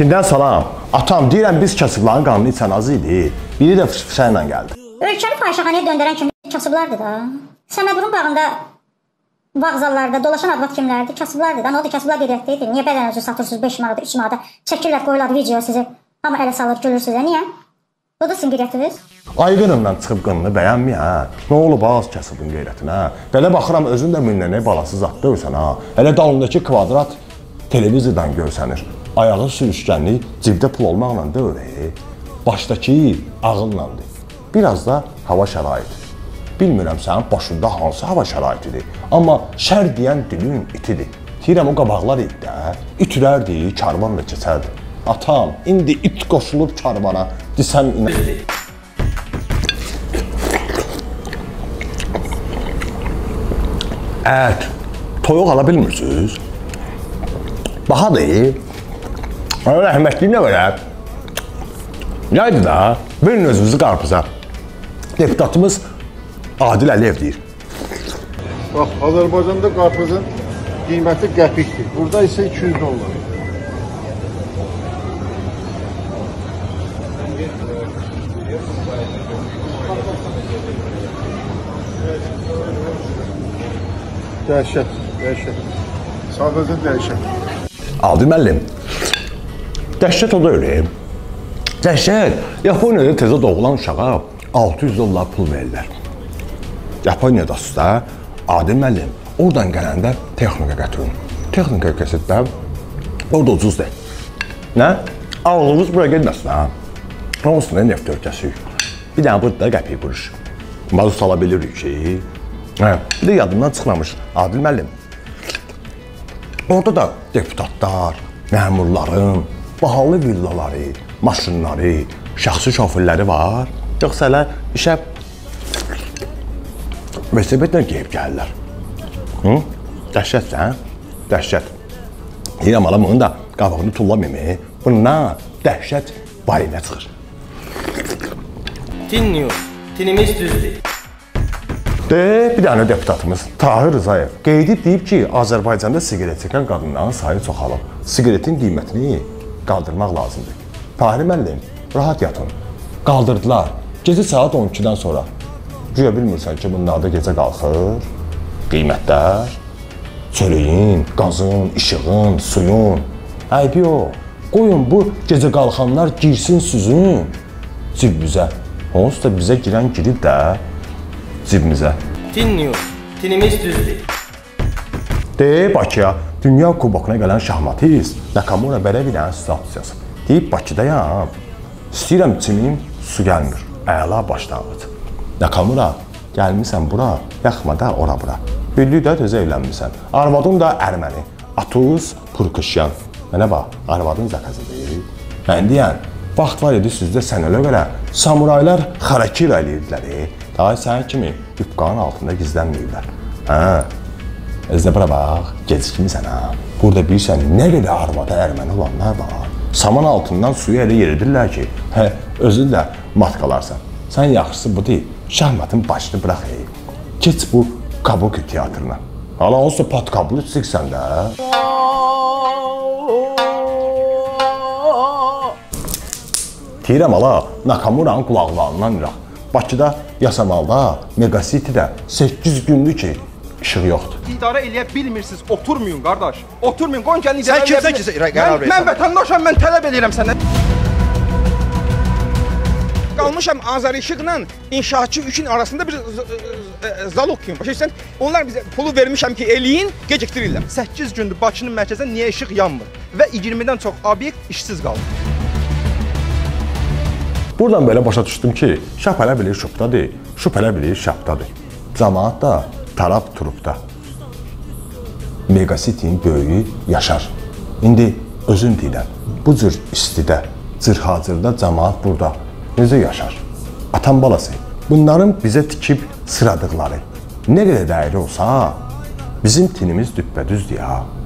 Çindən salam. Atam, deyirəm biz kasıbların qanını içən az idi. Biri də fışfışa ilə gəldi. Ölkəni fahişəxanaya döndərən kimi kasıblardır da. Səməburun bağında, vağzallarda dolaşan advat kimlərdir? Kasıblardır da. Nə oldu? Kasıblar qeyrətlidir. Niyə bədən özü satırsınız 5 manada, 3 manada? Çəkirlər, qoyurlar video sizi. Amma ələ salır, gülürsünüz. Niyə? O da sizin qeyrətiniz. Ay qınından çıxıb qınını bəyənməyən. Nə olub az kasıbın qeyrətinə? Belə baxıram özün də minnənə balası zat dövsən ha. Elə dalındakı kvadrat televizordan görsənir. Ayağı sürüşkənli, cibdə pul olmaqla deyil. Başdakı ağıllandır. Biraz da hava şəraiti. Bilmirəm sənin başında hansı hava şəraitidir. Amma şər deyən dilin itidir. Deyirəm o qabaqlar idi də. İtürərdi, karvanla keçərdi. Atam, indi it qoşulub karvana. Desən inə... Ət, toyuq ala bilmirsiniz? Baxadır. Rəhmətli nə verər? Nəydi da? Verin özünüzü qarpıza. Deputatımız Adil Əliyev deyir. Bax, Azərbaycanda qarpızın qiyməti qəpikdir. Burada isə 200 dollar. Dəhşət, dəhşət. Sadəcə dəhşət. Adil müəllim, dəhşət o da öyle. Dəhşət, Yaponiyada tezə doğulan uşağa 600 dollar pul verirlər. Yaponiyada sizdə, Adil müəllim, oradan gələndə texnika gətirin. Texnika kəsətdə, orada ucuzdur. Nə? Ağlınız buraya gelməsin ha. Olsun da neft ölkəsi. Bir dənə burada qəpik vuruş. Mazut ala bilirik ki. Bir də yadımdan çıxmamış, Adil müəllim. Orada da deputatlar, məmurların, bahalı villaları, maşınları, şəxsi şoförləri var. Yoxsa elə işə velosipedlə geyib gəlirlər. Dəhşətsən, dəhşət. Deyirəm ala bunun da qabağını tullamayım. Bundan dəhşət barinə çıxır. Dinliyor, tinimiz düzdür. Bir dənə deputatımız Tahir Rızayev qeyd edib ki, Azərbaycanda siqaret çəkən qadınların sayı çoxalıb. Siqaretin qiymətini qaldırmaq lazımdır. Tahir müəllim, rahat yatın. Qaldırdılar. Gecə saat 12-dən sonra. Güya bilmirsən ki, bunlarda gecə qalxır. Qiymətlər, çörəyin, qazın, işığın, suyun. Aybi o. Qoyun bu gecə qalxanlar girsin süzün cibimizə. Onsuz da bizə girən girib də cibimizə. Dinliyor, tinimiz düzdür. Bakıya Dünya Kubokuna gələn şahmatist Nakamura belə bir dənə statusiyası. Deyib Bakıdayam, istəyirəm içimim, su gəlmir. Əla başlanğıc. Nakamura, gəlmirsən bura, yaxma da ora-bura. Bildik də tezə evlənmirsən. Arvadın da Ərməni, Atuz Purkuşyan. Mənə bax, arvadın zakazıdır. Mən deyən, vaxt var idi sizdə sənələ görə samuraylar xarakira eləyirdilər. Daha sənin kimi yupqanın altında gizlənməyiblər. Özdə bura bax, gecikmisən ha. Burada bilirsən, nə qədər arvada Ərməni olanlar var. Saman altından suyu elə yeridirlər ki, özün də mat qalarsan. Sən yaxşısı bu deyil, şahmatın başını bıraq. Keç bu Kabuki teatrına. Hala olsa pat kablı çıxsan da. Deyirəm ala, Nakamuranın qulaqlarından iraq. Bakıda, Yasamalda, Megacity-də 8 gündür ki, işıq yoxdur. İdarə eləyə bilmirsiniz, oturmayın qardaş. Oturmayın, qoyun gəlin idarə eləyə Sən kimsən ki, qərar verirsən? Mən vətəndaşam, mən tələb edirəm səndən. Qalmışam Azər İşıqla inşaatçı üçün arasında bir zalog kimi. Başa düşürsən, onlar bizə pulu vermişəm ki, eləyin, gecikdirirlər. 8 gündür Bakının mərkəzində niyə işıq yanmır? Və 20-dən çox obyekt işsiz qaldı. Buradan belə başa düşdüm ki, şap elə bilir şupdadır, şup elə bilir şapdadır. Cəmaat da taraf turupda. Megacity-nin böyüyü yaşar. İndi özün deyilən, bu cür istidə, cırhacırda cəmaat burada necə yaşar? Atam balası, bunların bizə tikib sıradıqları nə qədər dəyəri olsa, bizim tinimiz düppədüzdür ya.